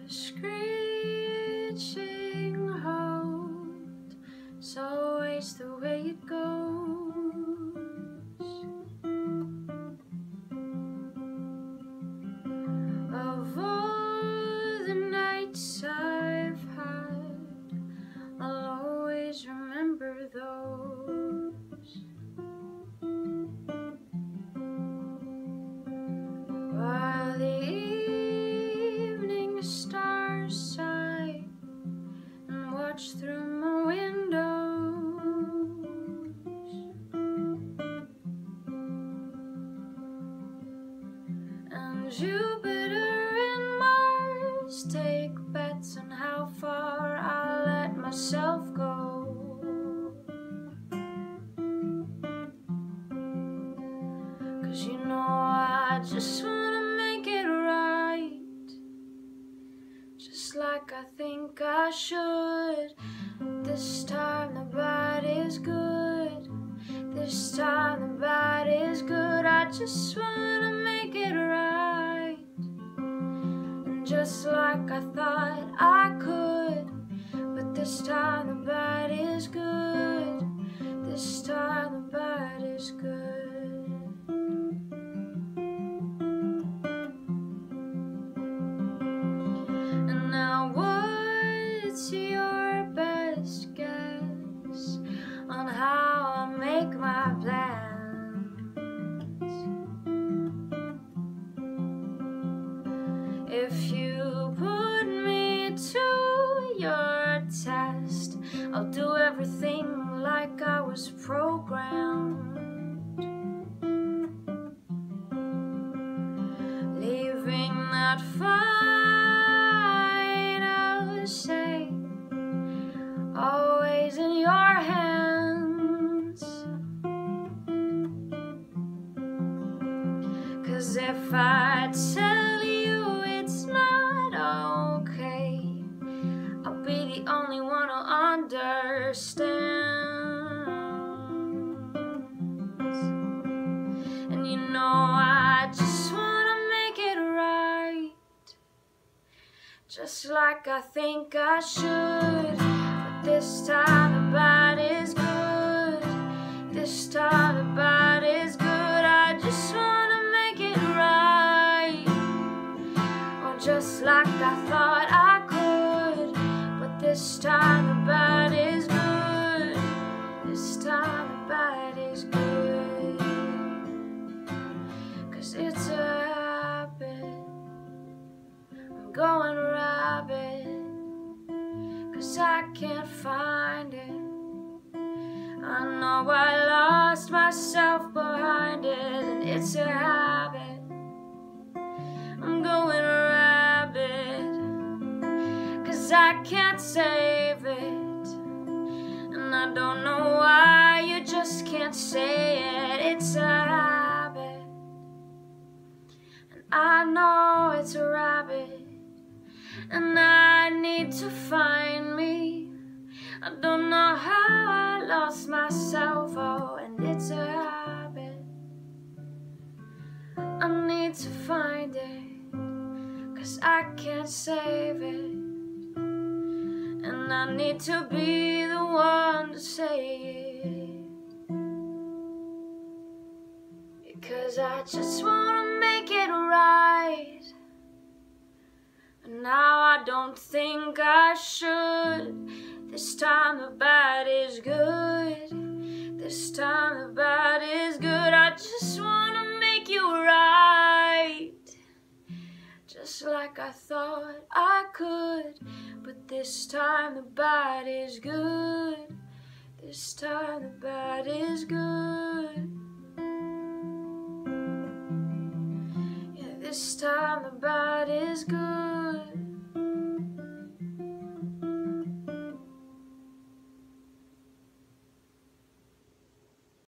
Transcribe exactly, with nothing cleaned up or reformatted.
screeching halt, it's always the way it goes. Of all the nights I've had, I'll always remember those. While the evening stars sigh and watch through my windows, and Jupiter and Mars take bets on how far I'll let myself go. Cause you know I just wanna make it right, just like I think I should. This time the bad is good, this time the bad is good. I just wanna make it right, and just like I thought I could. But this time the bad is good, this time the bad is good. And now what's your best guess on how I make my plans? If you put me to your test, I'll do everything like I was programmed, leaving that final say always in your hands. Cause if I tell you it's not okay, I'll be the only one who understands. And you know I just wanna make it right, just like I think I should. But this time the bad is good, this time the bad is good. I just wanna make it right, or just like I thought I could. But this time the bad is good, this time the bad is good. Cause it's a habit, I'm going rabbit, cause I can't find it. I know I lost myself behind it, and it's a habit, I'm going rabbit, cause I can't save it. And I don't know why you just can't say it. It's a habit, and I know it's a rabbit, and I need to find me. I don't know how I lost myself, oh, and it's a habit. I need to find it, cause I can't save it. And I need to be the one to say it, because I just wanna make it right. And now I don't think I should. This time the bad is good, this time the bad is good. I just wanna make you right, just like I thought I could. But this time the bad is good, this time the bad is good. Yeah, this time the bad is good.